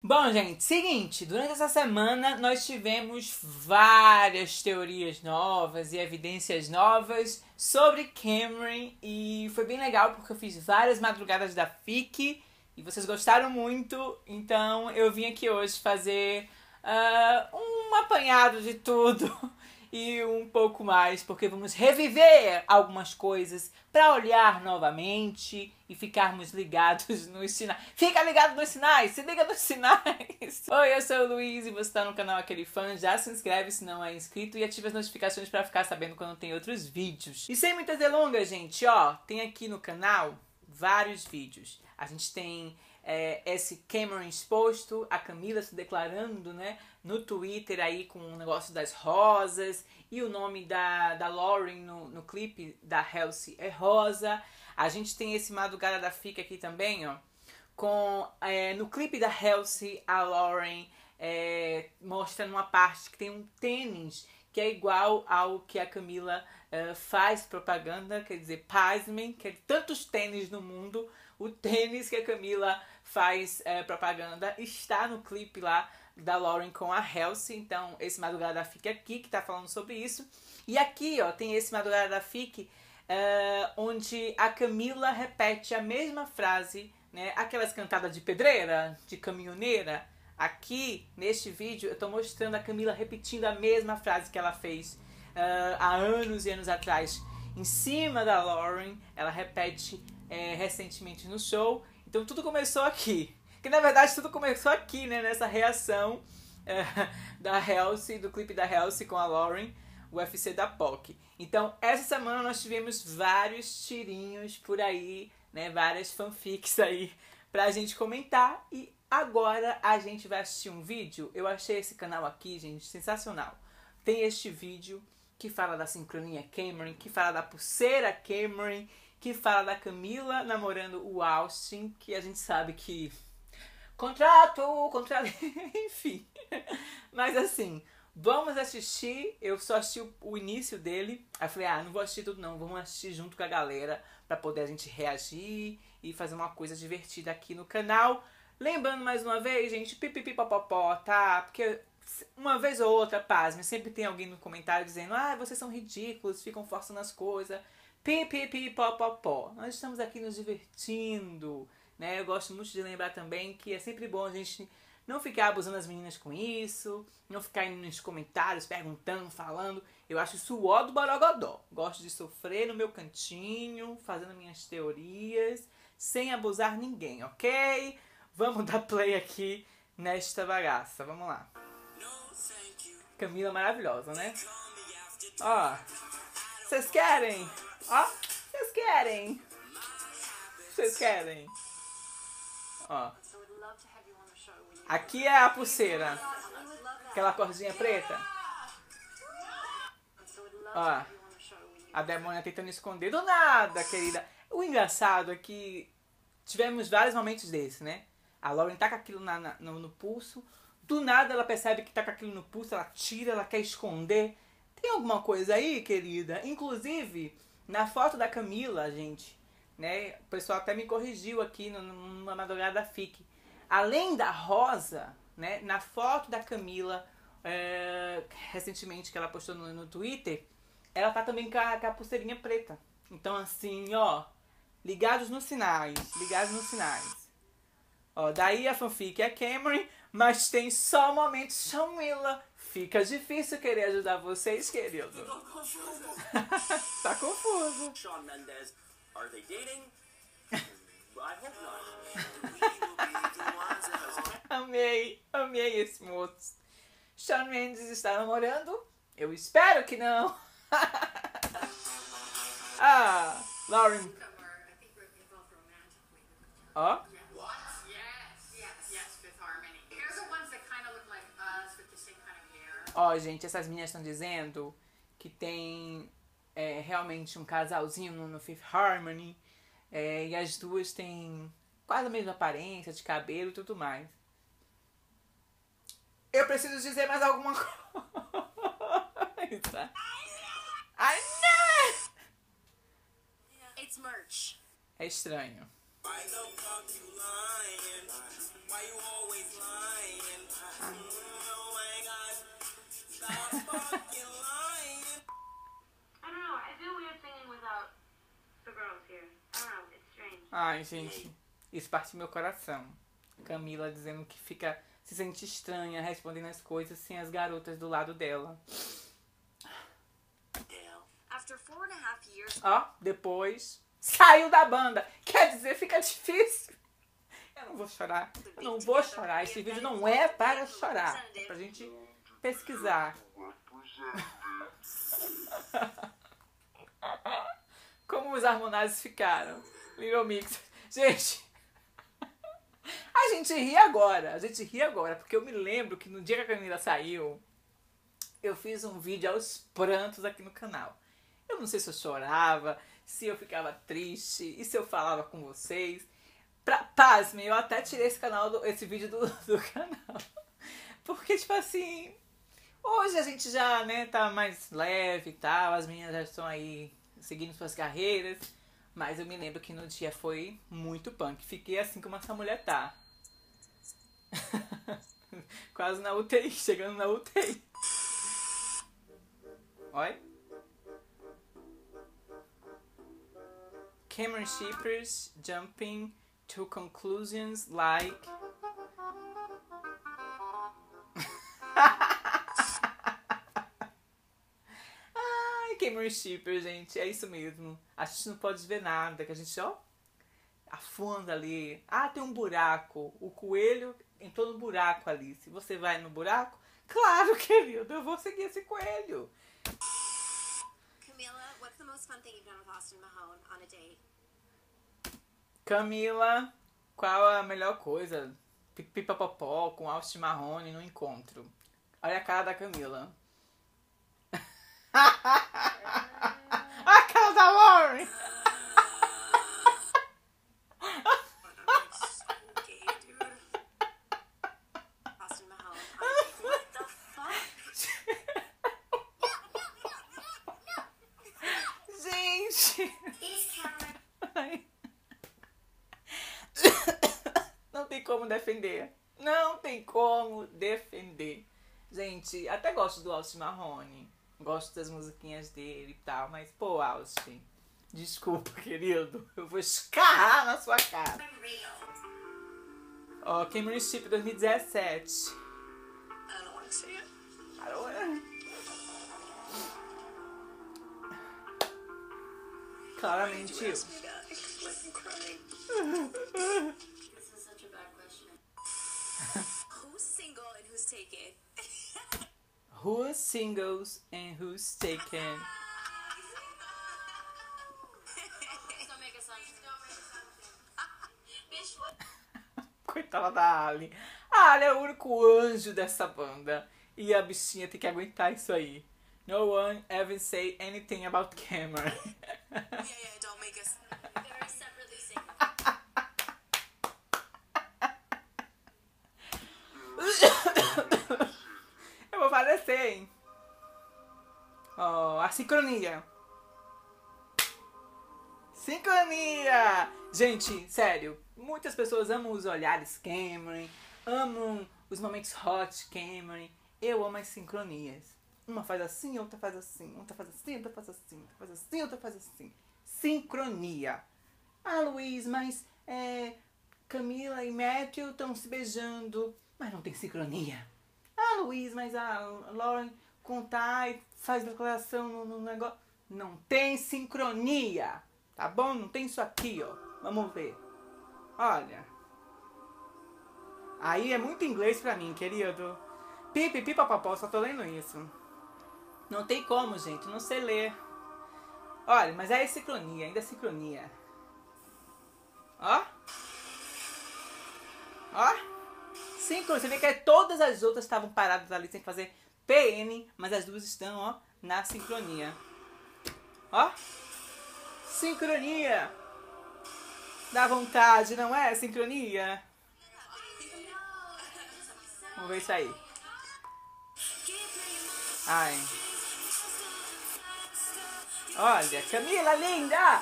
Bom, gente, seguinte, durante essa semana nós tivemos várias teorias novas e evidências novas sobre Cameron e foi bem legal porque eu fiz várias madrugadas da FIC e vocês gostaram muito, então eu vim aqui hoje fazer um apanhado de tudo e um pouco mais, porque vamos reviver algumas coisas para olhar novamente e ficarmos ligados nos sinais. Fica ligado nos sinais! Se liga nos sinais! Oi, eu sou o Luiz e você está no canal Aquele Fã. Já se inscreve se não é inscrito e ativa as notificações para ficar sabendo quando tem outros vídeos. E sem muitas delongas, gente, ó, tem aqui no canal vários vídeos. A gente tem esse Cameron exposto, a Camila se declarando, né, no Twitter aí com o negócio das rosas e o nome da Lauren no clipe da Halsey é rosa. A gente tem esse Madrugada da FIC aqui também, ó, com no clipe da Halsey a Lauren mostra numa parte que tem um tênis que é igual ao que a Camila faz propaganda, quer dizer, pasmem, que é tantos tênis no mundo, o tênis que a Camila faz propaganda está no clipe lá da Lauren com a Halsey. Então esse Madrugada da FIC aqui que tá falando sobre isso. E aqui, ó, tem esse Madrugada da FIC onde a Camila repete a mesma frase, né, aquelas cantadas de pedreira, de caminhoneira. Aqui, neste vídeo, eu tô mostrando a Camila repetindo a mesma frase que ela fez há anos e anos atrás em cima da Lauren. Ela repete recentemente no show. Então tudo começou aqui. Que na verdade tudo começou aqui, né? Nessa reação da Halsey, do clipe da Halsey com a Lauren, o UFC da POC. Então essa semana nós tivemos vários tirinhos por aí, né? Várias fanfics aí pra gente comentar. E agora a gente vai assistir um vídeo. Eu achei esse canal aqui, gente, sensacional. Tem este vídeo que fala da sincronia Cameron, que fala da pulseira Cameron, que fala da Camila namorando o Austin, que a gente sabe que contrato, enfim. Mas assim, vamos assistir. Eu só assisti o início dele. Aí eu falei, não vou assistir tudo não, vamos assistir junto com a galera pra poder a gente reagir e fazer uma coisa divertida aqui no canal. Lembrando mais uma vez, gente, pipipipopopó, tá? Porque uma vez ou outra, pasme, sempre tem alguém no comentário dizendo vocês são ridículos, ficam forçando as coisas. Pipipipopopó. Nós estamos aqui nos divertindo, né? Eu gosto muito de lembrar também que é sempre bom a gente não ficar abusando as meninas com isso, não ficar indo nos comentários perguntando, falando. Eu acho isso o ó do borogodó. Gosto de sofrer no meu cantinho, fazendo minhas teorias, sem abusar ninguém, ok? Vamos dar play aqui nesta bagaça. Vamos lá. Camila maravilhosa, né? Ó, vocês querem? Ó, vocês querem? Vocês querem? Ó. Aqui é a pulseira. Aquela corzinha preta. Ó. A demônia tentando esconder. Do nada, querida. O engraçado é que tivemos vários momentos desses, né? A Lauren tá com aquilo no pulso. Do nada ela percebe que tá com aquilo no pulso. Ela tira, ela quer esconder. Tem alguma coisa aí, querida? Inclusive, na foto da Camila, gente, né? O pessoal até me corrigiu aqui numa Madrugada da FIC. Além da rosa, né? Na foto da Camila, recentemente que ela postou no Twitter, ela tá também com a pulseirinha preta. Então assim, ó, ligados nos sinais, ligados nos sinais. Ó, daí a fanfic é Cameron, mas tem só momentos Camila. Fica difícil querer ajudar vocês, querido. Tá confuso. Shawn Mendes, are they dating? I hope not. Amei esse moço. Shawn Mendes está namorando? Eu espero que não. Lauren. Ó. Ó, gente, essas meninas estão dizendo que tem realmente um casalzinho no Fifth Harmony. E as duas têm quase a mesma aparência de cabelo e tudo mais. Eu preciso dizer mais alguma coisa. Ai, não! It's merch. É estranho. Ai, gente, isso parte do meu coração. Camila dizendo que se sente estranha respondendo as coisas sem as garotas do lado dela. Ó, depois saiu da banda. Quer dizer, fica difícil. Eu não vou chorar. Eu não vou chorar. Esse vídeo não é para chorar. É pra gente pesquisar. Como os Harmonizers ficaram. Little Mix. Gente, a gente ri agora. Porque eu me lembro que no dia que a Camila saiu, eu fiz um vídeo aos prantos aqui no canal. Eu não sei se eu chorava, se eu ficava triste e se eu falava com vocês. Pasmem, eu até tirei esse vídeo do canal. Porque, tipo assim, hoje a gente já, né, tá mais leve e tal. As meninas já estão aí seguindo suas carreiras. Mas eu me lembro que no dia foi muito punk. Fiquei assim como essa mulher tá. Quase na UTI, chegando na UTI. Olha. Cameron shippers jumping to conclusions like... Ai, Cameron shippers, gente, é isso mesmo. A gente não pode ver nada, que a gente, ó, afunda ali. Ah, tem um buraco. O coelho entrou no buraco ali. Se você vai no buraco, claro, querido, eu vou seguir esse coelho. Camila, what's the most fun thing you've done with Austin Mahone on a date? Camila, qual a melhor coisa? Pipapopó com Austin Mahone no encontro. Olha a cara da Camila. A cara da Lauren. Austin Mahone on a date. What the fuck? Gente. He's Cameron. Ai. Não tem como defender. Não tem como defender. Gente, até gosto do Austin Mahone. Gosto das musiquinhas dele e tal. Mas, pô, Austin, desculpa, querido. Eu vou escarrar na sua cara. Ó, Cameron Ship 2017. I don't want to see it. Claramente eu. This is such a bad question. Who's single and who's taken? Who's singles and who's taken? Don't make assumptions. Don't make assumptions. Bitch, what? Coitada da Ali. A Ali é o único anjo dessa banda. E a bichinha tem que aguentar isso aí. No one ever say anything about Cameron. Yeah, don't make us very separately single. Eu vou falecer, hein? Ó, a sincronia. Sincronia! Gente, sério, muitas pessoas amam os olhares Cameron, amam os momentos hot Cameron. Eu amo as sincronias. Uma faz assim, outra faz assim, outra faz assim, outra faz assim, outra faz assim, outra faz assim. Sincronia. Ah, Luiz, mas Camila e Matthew estão se beijando, mas não tem sincronia. Ah, Luiz, mas a Lauren contar e faz declaração no negócio. Não tem sincronia. Tá bom? Não tem isso aqui, ó. Vamos ver. Olha. Aí é muito inglês pra mim, querido. Pipipipapapó, só tô lendo isso. Não tem como, gente. Não sei ler. Olha, mas aí é sincronia. Ainda é sincronia. Ó. Ó. Sincronia. Você vê que todas as outras estavam paradas ali sem fazer PN. Mas as duas estão, ó, na sincronia. Ó. Sincronia. Dá vontade, não é? Sincronia. Vamos ver isso aí. Ai. Olha, Camila linda!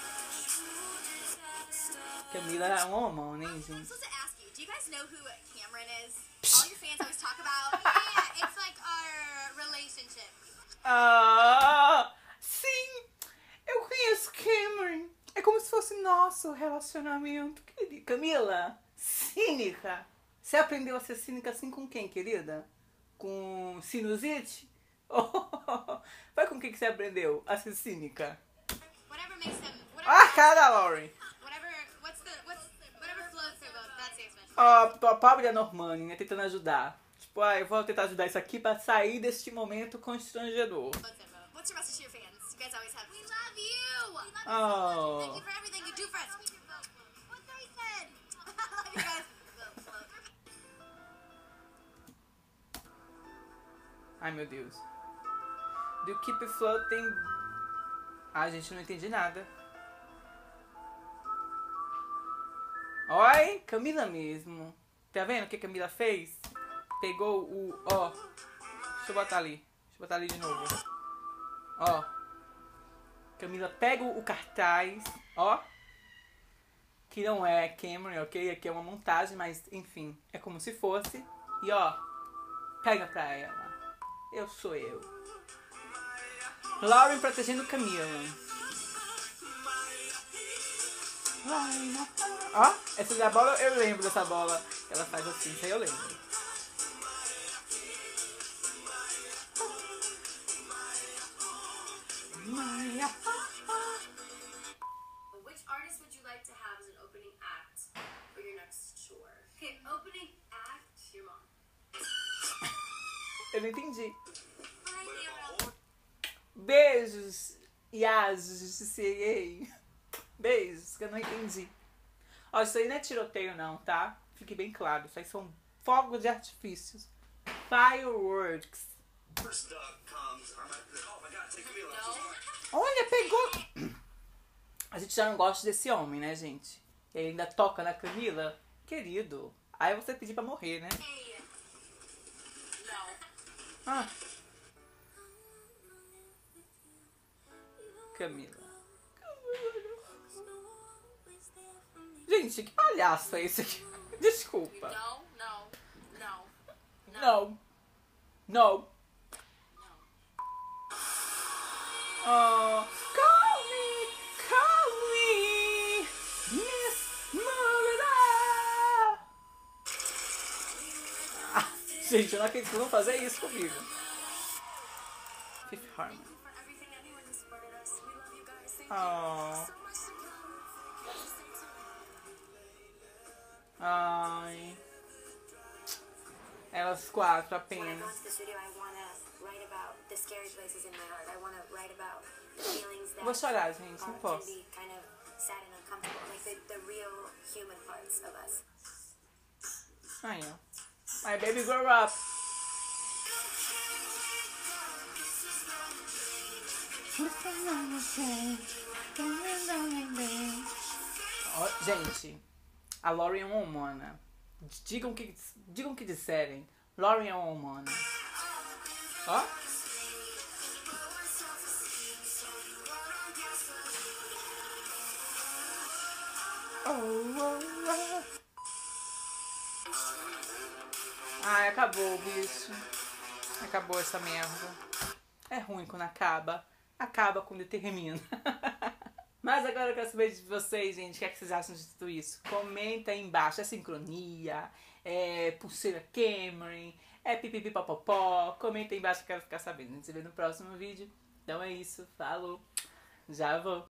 Camila é um homão, né, I'm gente? supposed to ask you, do you guys know who Cameron is? All your fans always talk about. Yeah, it's like our relationship. Ah, sim! Eu conheço Cameron. É como se fosse nosso nosso relacionamento, querida. Camila, cínica. Você aprendeu a ser cínica assim com quem, querida? Com sinusite? Vai com quem que você aprendeu a ser cínica? Whatever makes them. Ah, cara da Lauren. Whatever floats their boat. That's the expression. Ó, a pobre da Normani, né? Tentando ajudar. Tipo, eu vou tentar ajudar isso aqui pra sair deste momento constrangedor. Floats their boat. What's your message to your fans? You guys always have. We love you. We love you Oh. Thank you for everything you do for us. What they said. I love you guys. Float. Ai, meu Deus. Do you keep floating? Ah, gente, não entendi nada. Oi, Camila mesmo. Tá vendo o que a Camila fez? Pegou o... Ó. Deixa eu botar ali. Deixa eu botar ali de novo. Ó. Camila pega o cartaz. Ó. Que não é Cameron, ok? Aqui é uma montagem, mas enfim. É como se fosse. E ó. Pega pra ela. Eu sou eu. Lauren protegendo Camila. Ó, essa da bola, eu lembro dessa bola. Ela faz assim, isso aí eu lembro. Which artist would you like to have as an opening act for your next tour? Okay, opening act, your mom. Eu não entendi. Beijos, Yasus, CA. Beijos, que eu não entendi. Ó, isso aí não é tiroteio não, tá? Fique bem claro, isso aí são fogos de artifícios. Fireworks. First comes oh my god, take me Olha, pegou! A gente já não gosta desse homem, né, gente? E ele ainda toca na Camila. Querido, aí você pedir pra morrer, né? Hey. No. Ah. Camila. Gente, que palhaço é esse aqui? Desculpa. No. No. No. Não. Não. Oh, call me, Miss Murder. Ah, gente, eu não acredito que vão fazer isso comigo. Fifth Harmony. For everything, everyone who supported us. We love you guys. Thank Oh. you so much to come. Ai. Elas quatro When I go apenas. into the studio, I want to write about the scary places in my art. I want to write about feelings that Vou chorar, gente, não can posso. be kind of sad and uncomfortable, like the real human parts of us. Ai, ó. My baby grow up. Ó, gente, a Lauren é uma humana. Digam o que disserem. Lauren é uma humana. Ó. Ai, acabou, bicho. Acabou essa merda. É ruim quando acaba. Acaba quando termina. Mas agora eu quero saber de vocês, gente. O que é que vocês acham de tudo isso? Comenta aí embaixo. É sincronia? É pulseira Cameron? É pipipipopopó? Comenta aí embaixo que eu quero ficar sabendo. A gente se vê no próximo vídeo. Então é isso. Falou. Já vou.